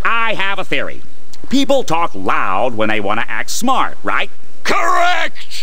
I have a theory. People talk loud when they want to act smart, right? Correct!